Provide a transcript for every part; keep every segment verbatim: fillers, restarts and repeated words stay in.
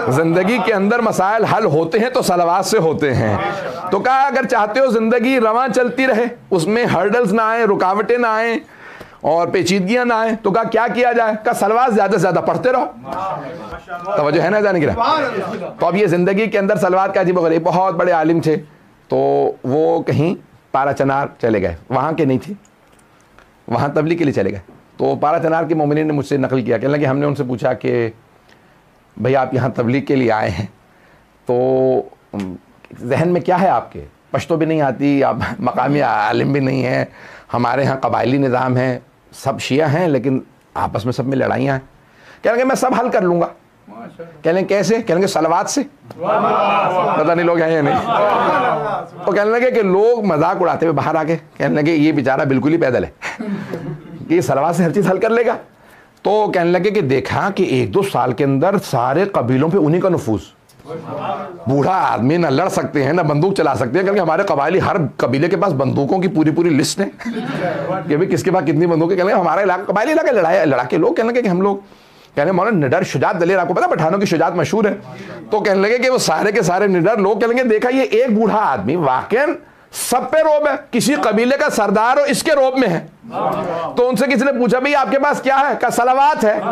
زندگی کے اندر مسائل حل ہوتے ہیں تو صلوات سے ہوتے ہیں. تو کہا اگر چاہتے ہو زندگی رواں چلتی رہے, اس میں ہرڈلز نہ آئیں, رکاوٹیں نہ آئیں اور پیچیدگیاں نہ آئیں, تو کہا کیا کیا جائے؟ کہا صلوات زیادہ سے زیادہ پڑھتے رہو. توجہ ہے نا جانے گرا؟ تو اب یہ زندگی کے اندر صلوات کا عجیب و غریب. بہت بڑے عالم تھے, تو وہ کہیں پارا چنار چلے گئے, وہاں کے نہیں تھے, وہاں تبلیغ کے لیے چلے گئے. تو پارا چنار کے مومنین نے مجھ سے نقل کیا, کہنے لگے ہم نے ان سے پوچھا کہ بھئی آپ یہاں تبلیغ کے لیے آئے ہیں, تو ذہن میں کیا ہے آپ کے؟ پشتو بھی نہیں آتی, آپ مقامی عالم بھی نہیں ہیں, ہمارے ہاں قبائلی نظام ہے, سب شیعہ ہیں لیکن آپس میں سب میں لڑائیاں ہیں. کہنے لگے میں سب حل کر لوں گا. کہنے لگے کیسے؟ کہنے لگے صلوات سے. پتہ نہیں لوگ ہیں یا نہیں. تو کہنے لگے کہ لوگ مذاق اڑاتے ہوئے باہر آ کے کہنے لگے یہ بیچارہ بالکل ہی پیدل ہے کہ یہ صلوات سے ہر چیز حل کر لے گا. تو کہنے لگے کہ دیکھا کہ ایک دو سال کے اندر سارے قبیلوں پہ انہی کا نفوذ. بوڑھا آدمی نہ لڑ سکتے ہیں نہ بندوق چلا سکتے ہیں, کیونکہ ہمارے قبائلی ہر قبیلے کے پاس بندوقوں کی پوری پوری لسٹ ہے کہ بھئی کس کے پاس کتنی بندوقیں. کہنے لگے ہمارا علاقہ قبائلی علاقہ لڑایا لڑا کے لوگ. کہنے لگے کہ ہم لوگ کہنے مولانا نڈر شجاعت دلیر, آپ کو پتا پٹھانوں کی شجاعت مشہور ہے. تو کہنے لگے کہ وہ سارے کے سارے نڈر لوگ کہنے لگے دیکھا یہ ایک بوڑھا آدمی واقعاً سب پہ روب ہے, کسی قبیلے کا سردار ہو اس کے روب میں ہے. تو ان سے کسی نے پوچھا بھئی آپ کے پاس کیا ہے؟ کہا صلوات ہے.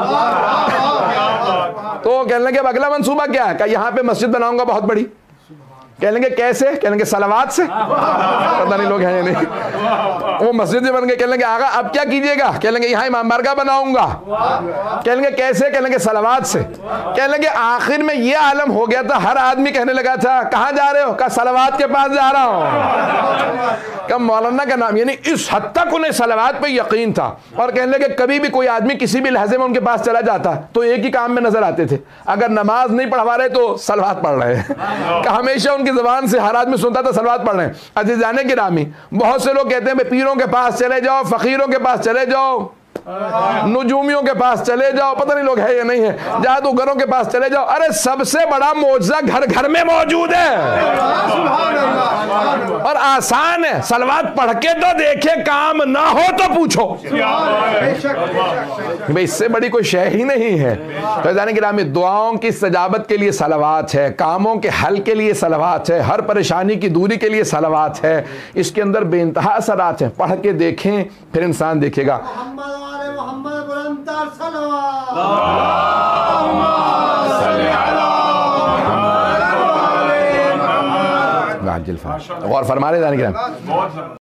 تو کہنے لگے اب اگلا منصوبہ کیا ہے؟ کہا یہاں پہ مسجد بناؤں گا بہت بڑی. کہنے لگے کیسے؟ کہنے لگے صلوات سے. پتہ نہیں لوگ ہیں یا نہیں. وہ مسجد بھی بن گئے. کہنے لگے آقا اب کیا کیجئے گا؟ کہنے لگے یہاں امام بارگاہ بناؤں گا. کہنے لگے کیسے؟ کہنے لگے صلوات سے. کہنے لگے آخر میں یہ عالم ہو گیا تھا, ہر آدمی کہنے لگا تھا کہاں جا رہے ہو؟ کہا صلوات کے پاس جا رہا ہوں. کہ مولانا کا نام, یعنی اس حد تک انہیں صلوات پہ یقین تھا. اور کہنے لگے کبھی بھی کوئی آدمی کسی بھی لحظے میں ان کے پاس چلا جاتا تو ایک ہی کام میں نظر آتے تھے, اگر نماز نہیں پڑھوا رہے تو صلوات پڑھ رہے ہیں. کہ ہمیشہ ان کی زبان سے ہر آدمی سنتا تھا صلوات پڑھ رہے ہیں. عزیزان گرامی, بہت سے لوگ کہتے ہیں بھئی پیروں کے پاس چلے جاؤ, فقیروں کے پاس چلے جاؤ, نجومیوں کے پاس چلے جاؤ, پتہ نہیں لوگ ہے یا نہیں ہے, جادوگروں کے پاس چلے جاؤ. ارے سب سے بڑا معجزہ گھر گھر میں موجود ہے اور آسان ہے. صلوات پڑھ کے تو دیکھے, کام نہ ہو تو پوچھو. بھئی اس سے بڑی کوئی شے ہی نہیں ہے. فیضان گرامی, دعاؤں کی استجابت کے لیے صلوات ہے, کاموں کے حل کے لیے صلوات ہے, ہر پریشانی کی دوری کے لیے صلوات ہے. اس کے اندر بے انتہا اثرات ہیں. پڑھ کے دیکھیں پھر انسان دیکھے گا. غور فرما رہے ہیں.